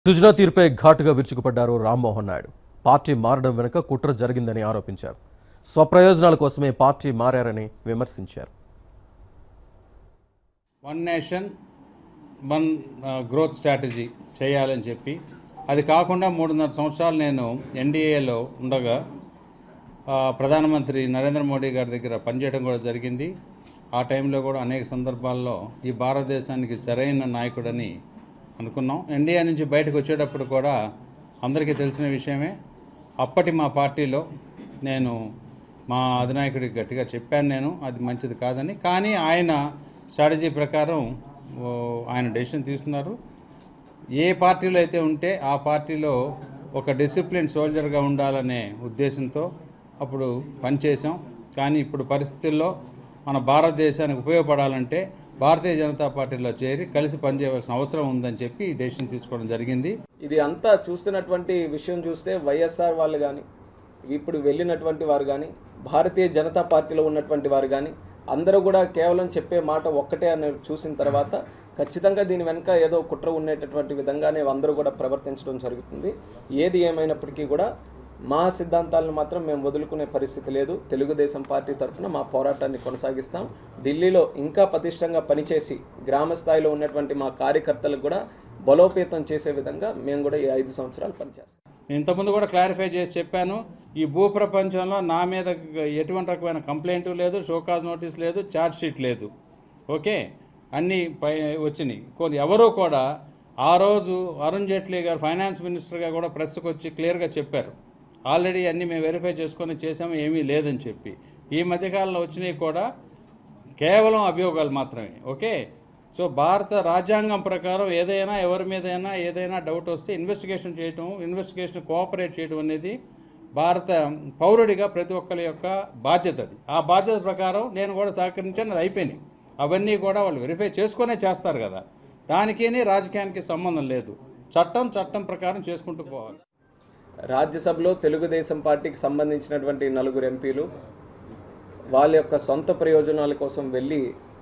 సుజనా తీర్పై ఘాటుగా విరుచుకుపడ్డారు రామ్మోహన్ నాయుడు. పార్టీ మారడం వెనుక కుట్ర జరిగిందని ఆరోపించారు. స్వప్రయోజనాల కోసమే పార్టీ మారారని విమర్శించారు. One nation one growth strategy చేయాలని చెప్పి, అది కాకుండా 3.5 సంవత్సరాలు నేను ఎన్డీఏలో ఉండగా ప్రధానమంత్రి నరేంద్ర మోడీ గారి దగ్గర పనిచేయడం కూడా జరిగింది. ఆ టైంలో కూడా అనేక సందర్భాల్లో ఈ భారతదేశానికి సరైన నాయకుడని అనుకున్నాం. ఎన్డీఏ నుంచి బయటకు వచ్చేటప్పుడు కూడా అందరికీ తెలిసిన విషయమే. అప్పటి మా పార్టీలో నేను మా అధినాయకుడికి గట్టిగా చెప్పాను, నేను అది మంచిది కాదని. కానీ ఆయన స్ట్రాటజీ ప్రకారం ఆయన డెసిషన్ తీసుకున్నారు. ఏ పార్టీలో అయితే ఉంటే ఆ పార్టీలో ఒక డిసిప్లిన్ సోల్జర్గా ఉండాలనే ఉద్దేశంతో అప్పుడు పనిచేసాం. కానీ ఇప్పుడు పరిస్థితుల్లో మన భారతదేశానికి ఉపయోగపడాలంటే భారతీయ జనతా పార్టీలో చేరి కలిసి పనిచేయవలసిన అవసరం ఉందని చెప్పి డెసిషన్ తీసుకోవడం జరిగింది. ఇది అంతా చూస్తున్నటువంటి విషయం చూస్తే వైఎస్ఆర్ వాళ్ళు కానీ, ఇప్పుడు వెళ్ళినటువంటి వారు కానీ, భారతీయ జనతా పార్టీలో ఉన్నటువంటి వారు కానీ అందరూ కూడా కేవలం చెప్పే మాట ఒక్కటే అని చూసిన తర్వాత ఖచ్చితంగా దీని వెనుక ఏదో కుట్ర ఉండేటటువంటి విధంగానే అందరూ కూడా ప్రవర్తించడం జరుగుతుంది. ఏది ఏమైనప్పటికీ కూడా మా సిద్ధాంతాలను మాత్రం మేము వదులుకునే పరిస్థితి లేదు. తెలుగుదేశం పార్టీ తరఫున మా పోరాటాన్ని కొనసాగిస్తాం. ఢిల్లీలో ఇంకా పటిష్టంగా పనిచేసి గ్రామ స్థాయిలో ఉన్నటువంటి మా కార్యకర్తలకు కూడా బలోపేతం చేసే విధంగా మేము కూడా ఈ 5 సంవత్సరాలు పనిచేస్తాం. ఇంతకుముందు కూడా క్లారిఫై చేసి చెప్పాను, ఈ భూ ప్రపంచంలో నా మీద ఎటువంటి రకమైన కంప్లైంట్ లేదు, షోకాజ్ నోటీస్ లేదు, ఛార్జ్ షీట్ లేదు. ఓకే, అన్నీ వచ్చినాయి. కొన్ని ఎవరూ కూడా ఆ రోజు అరుణ్ జైట్లీ గారు ఫైనాన్స్ మినిస్టర్గా కూడా ప్రెస్కి వచ్చి క్లియర్గా చెప్పారు, ఆల్రెడీ అన్నీ మేము వెరిఫై చేసుకొని చేసాము, ఏమీ లేదని చెప్పి. ఈ మధ్యకాలంలో వచ్చినవి కూడా కేవలం అభియోగాలు మాత్రమే. ఓకే, సో భారత రాజ్యాంగం ప్రకారం ఏదైనా ఎవరి మీదైనా ఏదైనా డౌట్ వస్తే ఇన్వెస్టిగేషన్ చేయటం, ఇన్వెస్టిగేషన్ కోఆపరేట్ చేయడం అనేది భారత పౌరుడిగా ప్రతి ఒక్కరి యొక్క బాధ్యత. అది ఆ బాధ్యత ప్రకారం నేను కూడా సహకరించాను, అది అయిపోయినాయి. అవన్నీ కూడా వాళ్ళు వెరిఫై చేసుకునే చేస్తారు కదా, దానికి రాజకీయానికి సంబంధం లేదు. చట్టం ప్రకారం చేసుకుంటూ పోవాలి. రాజ్యసభలో తెలుగుదేశం పార్టీకి సంబంధించినటువంటి 4 ఎంపీలు వాళ్ళ యొక్క సొంత ప్రయోజనాల కోసం వెళ్ళి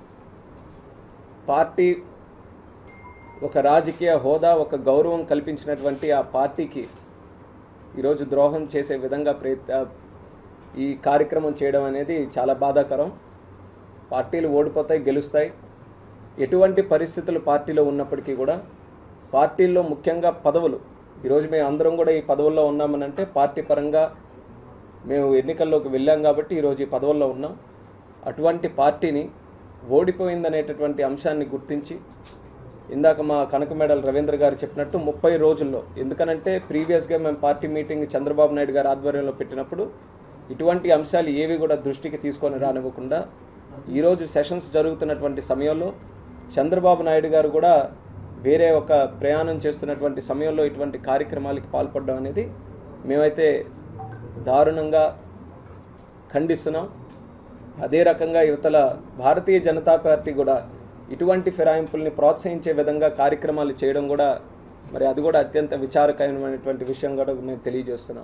పార్టీ ఒక రాజకీయ హోదా, ఒక గౌరవం కల్పించినటువంటి ఆ పార్టీకి ఈరోజు ద్రోహం చేసే విధంగా ఈ కార్యక్రమం చేయడం అనేది చాలా బాధాకరం. పార్టీలు ఓడిపోతాయి, గెలుస్తాయి. ఎటువంటి పరిస్థితులు పార్టీలో ఉన్నప్పటికీ కూడా పార్టీల్లో ముఖ్యంగా పదవులు, ఈరోజు మేము అందరం కూడా ఈ పదవుల్లో ఉన్నామనంటే పార్టీ పరంగా మేము ఎన్నికల్లోకి వెళ్ళాం కాబట్టి ఈరోజు ఈ పదవుల్లో ఉన్నాం. అటువంటి పార్టీని ఓడిపోయిందనేటటువంటి అంశాన్ని గుర్తించి, ఇందాక మా కనకమేడల రవీంద్ర గారు చెప్పినట్టు 30 రోజుల్లో, ఎందుకనంటే ప్రీవియస్గా మేము పార్టీ మీటింగ్ చంద్రబాబు నాయుడు గారు ఆధ్వర్యంలో పెట్టినప్పుడు ఇటువంటి అంశాలు ఏవి కూడా దృష్టికి తీసుకొని రానివ్వకుండా ఈరోజు సెషన్స్ జరుగుతున్నటువంటి సమయంలో చంద్రబాబు నాయుడు గారు కూడా వేరే ఒక ప్రయాణం చేస్తున్నటువంటి సమయంలో ఇటువంటి కార్యక్రమాలకి పాల్పడడం అనేది మేమైతే దారుణంగా ఖండిస్తున్నాం. అదే రకంగా యువతల భారతీయ జనతా పార్టీ కూడా ఇటువంటి ఫిరాయింపుల్ని ప్రోత్సహించే విధంగా కార్యక్రమాలు చేయడం కూడా మరి అది కూడా అత్యంత విచారకరమైనటువంటి విషయం కూడా మేము తెలియజేస్తున్నాం.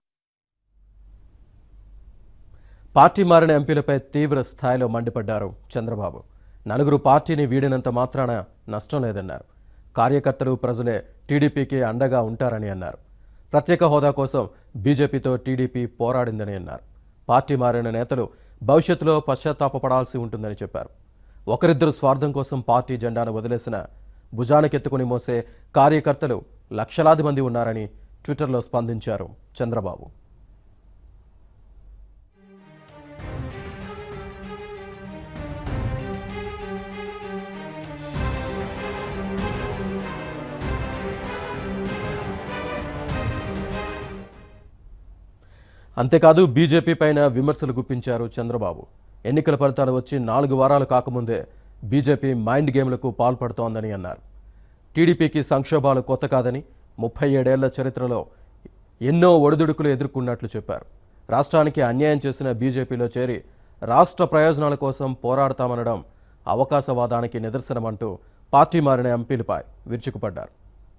పార్టీ మారిన ఎంపీలపై తీవ్ర స్థాయిలో మండిపడ్డారు చంద్రబాబు. 4 పార్టీని వీడినంత మాత్రాన నష్టం లేదన్నారు. కార్యకర్తలు, ప్రజలే టీడీపీకి అండగా ఉంటారని అన్నారు. ప్రత్యేక హోదా కోసం బీజేపీతో టీడీపీ పోరాడిందని అన్నారు. పార్టీ మారిన నేతలు భవిష్యత్తులో పశ్చాత్తాపపడాల్సి ఉంటుందని చెప్పారు. ఒకరిద్దరు స్వార్థం కోసం పార్టీ జెండాను వదిలేసిన భుజానకెత్తుకుని మోసే కార్యకర్తలు లక్షలాది మంది ఉన్నారని ట్విట్టర్లో స్పందించారు చంద్రబాబు. అంతేకాదు బీజేపీ పైన విమర్శలు గుప్పించారు చంద్రబాబు. ఎన్నికల ఫలితాలు వచ్చి 4 వారాలు కాకముందే బీజేపీ మైండ్ గేమ్లకు పాల్పడుతోందని అన్నారు. టీడీపీకి సంక్షోభాలు కొత్త కాదని, 37 ఏళ్ల చరిత్రలో ఎన్నో ఒడిదుడుకులు ఎదుర్కొన్నట్లు చెప్పారు. రాష్ట్రానికి అన్యాయం చేసిన బీజేపీలో చేరి రాష్ట్ర ప్రయోజనాల కోసం పోరాడతామనడం అవకాశవాదానికి నిదర్శనమంటూ పార్టీ మారిన ఎంపీలపై విరుచుకుపడ్డారు.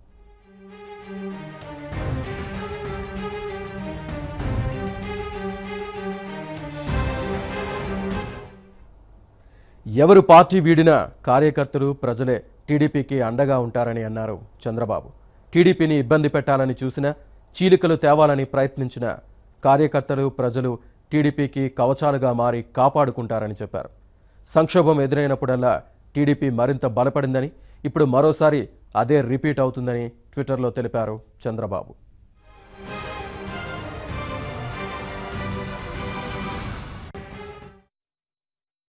ఎవరు పార్టీ వీడినా కార్యకర్తలు, ప్రజలే టీడీపీకి అండగా ఉంటారని అన్నారు చంద్రబాబు. టీడీపీని ఇబ్బంది పెట్టాలని చూసినా, చీలికలు తేవాలని ప్రయత్నించిన కార్యకర్తలు, ప్రజలు టీడీపీకి కవచాలుగా మారి కాపాడుకుంటారని చెప్పారు. సంక్షోభం ఎదురైనప్పుడల్లా టీడీపీ మరింత బలపడిందని, ఇప్పుడు మరోసారి అదే రిపీట్ అవుతుందని ట్విట్టర్లో తెలిపారు చంద్రబాబు.